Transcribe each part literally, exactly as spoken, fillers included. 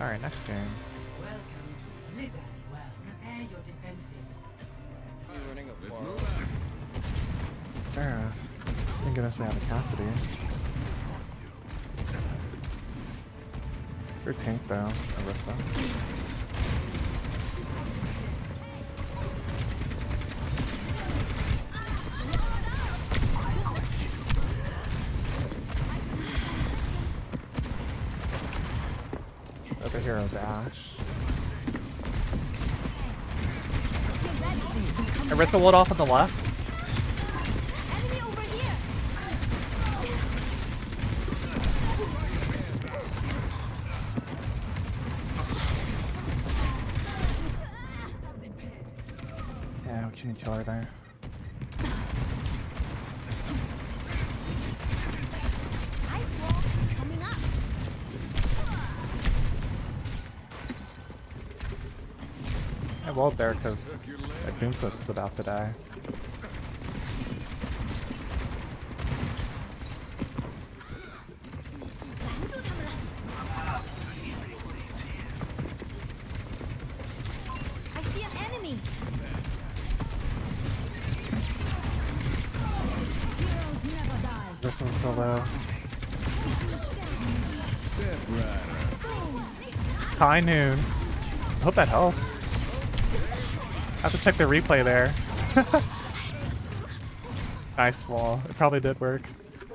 Alright, next game. Welcome to Blizzard World. Prepare your defenses. You're running a far. Fair. Thank goodness we have a Cassidy. Your tank though, Arissa. Other hero's Ashe. Arissa walled off on the left. Yeah, we can kill her there. I walled there because Doomfist is about to die. I see an enemy. Heroes never die. This one's so low. High noon. I hope that helps. I have to check the replay there. Nice wall. It probably did work.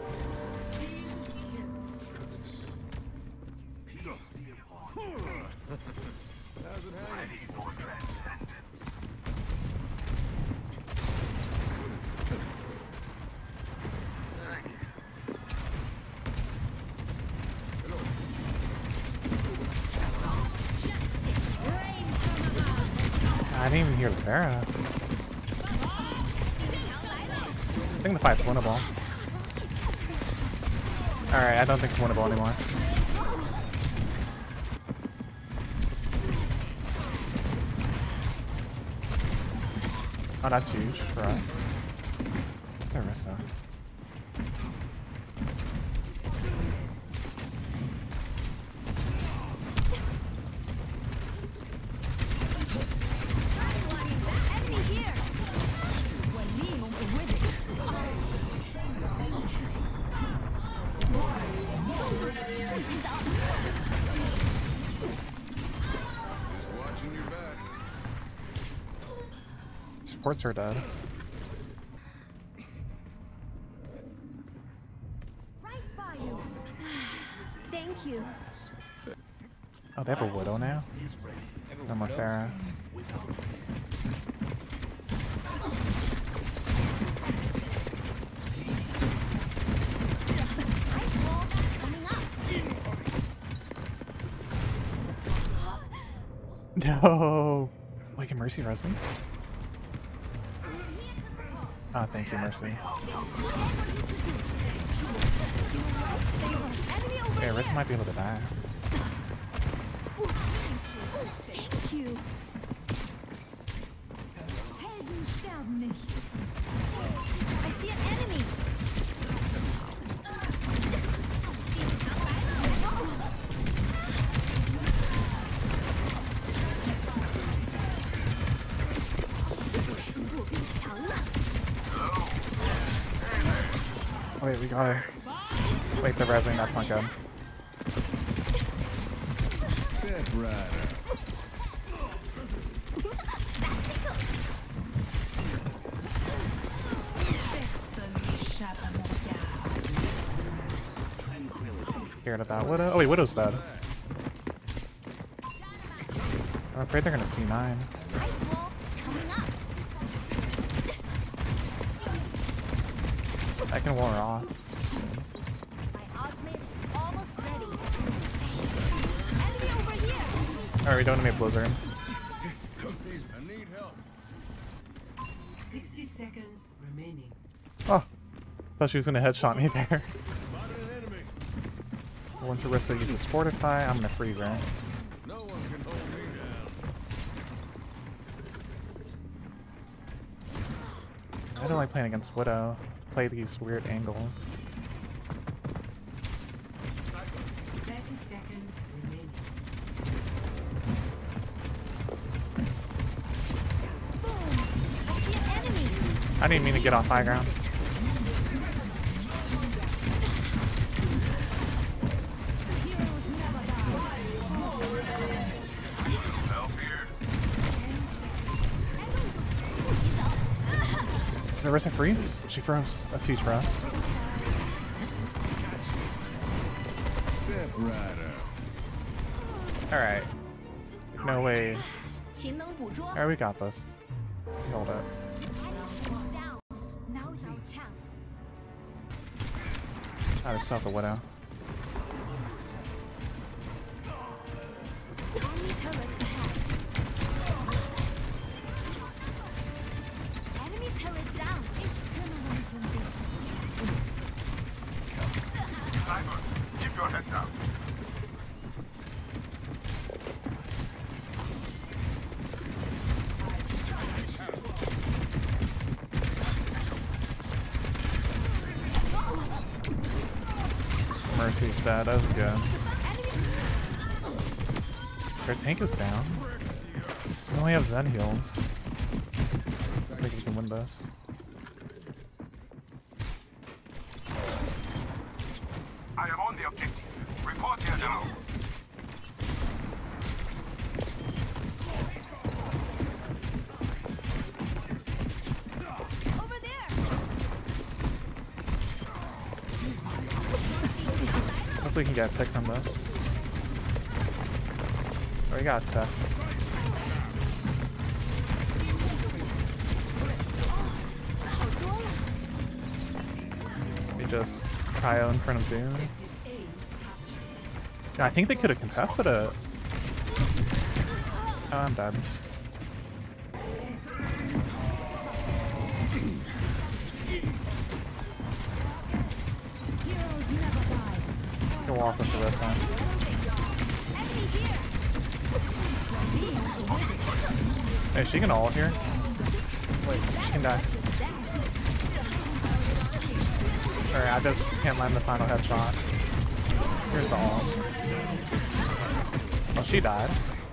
I didn't even hear Lara. I think the fight's winnable. Alright, I don't think it's winnable anymore. Oh, that's huge for us. Where's Arissa? Supports are dead. Right by you. Thank you. Oh, they have a Widow now? No more Pharah. No! Wait, can Mercy res me? Ah, oh, thank you, Mercy. Okay, Arissa might be able to die. Thank you. Helden sterben nicht. I see an enemy. Wait, we got her. Wait, they're rezzing, that's not good. Step rider. Scared of that Widow. Oh wait, Widow's dead. I'm afraid they're gonna C nine. I can wall her off. Alright, we don't need Blizzard. I need help. Sixty seconds remaining. Oh, thought she was gonna headshot me there. Once Arissa uses Fortify, I'm gonna freeze her. No one can hold me down. I don't like playing against Widow. Play these weird angles. Thirty seconds remaining. I didn't mean to get off high ground. Did Orisa freeze? She froze. That's huge for us. Step right up. Alright. No way. 勤能捕捉 Alright, we got this. Hold it. down. Now's our chance. I just stop the widow. Enemy turret ahead. Enemy turret down. Keep your head down. Mercy's dead. That was good. Their tank is down. We only have Zen heals. I think we can win this. I am on the objective. Report here now. Over there. Hopefully we can get a tick from this. Oh, we got a tick. We just Cryo in front of Doom. Yeah, I think they could have contested it. Oh, I'm dead. Heroes never die. Go walk us to this time. Enemy here. Hey, she can ult here. Wait, she can die. Alright, I just can't land the final headshot. Here's the ult. Well, she died.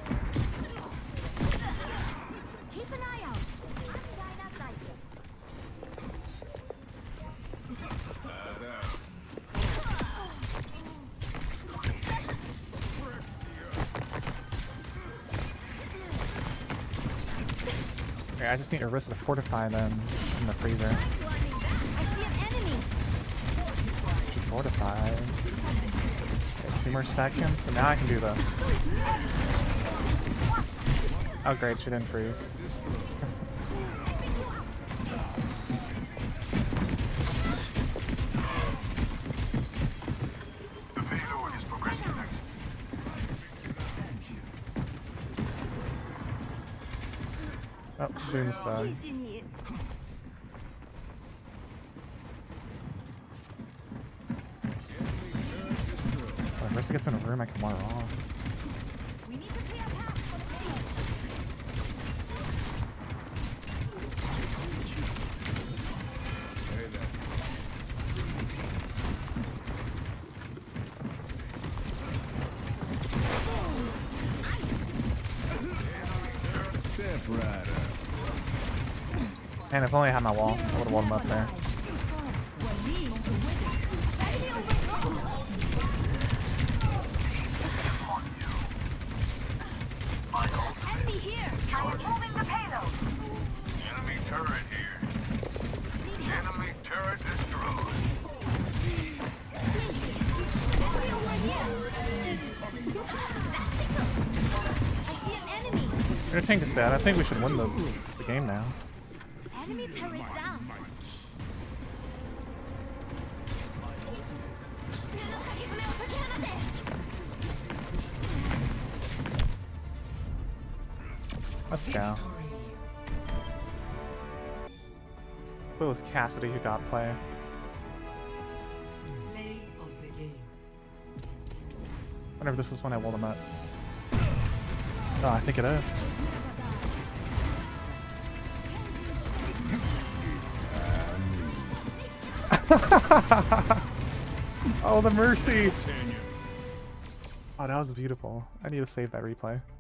Keep an eye out. Outside, outside. Okay, I just need Orisa to fortify them in the freezer. I see an enemy. Fortify. Okay, two more seconds, and now I can do this. Oh great, she didn't freeze. The payload is progressing next. Oh, Doom's dead. 谢谢你。 If Orisa gets in a room, I can wire off. We need to clear a path for the payload. Hey there. Step right up. And if only I had my wall, I would have walled him up there. Enemy here. Moving the payload. Enemy turret here. Enemy turret destroyed. I see an enemy. Their tank is dead. I think we should win the, the game now. Enemy turret down. Let's go. It was Cassidy who got play. Play of the game. I wonder if this is when I walled him up. Oh, I think it is. Oh, the mercy! Oh, that was beautiful. I need to save that replay.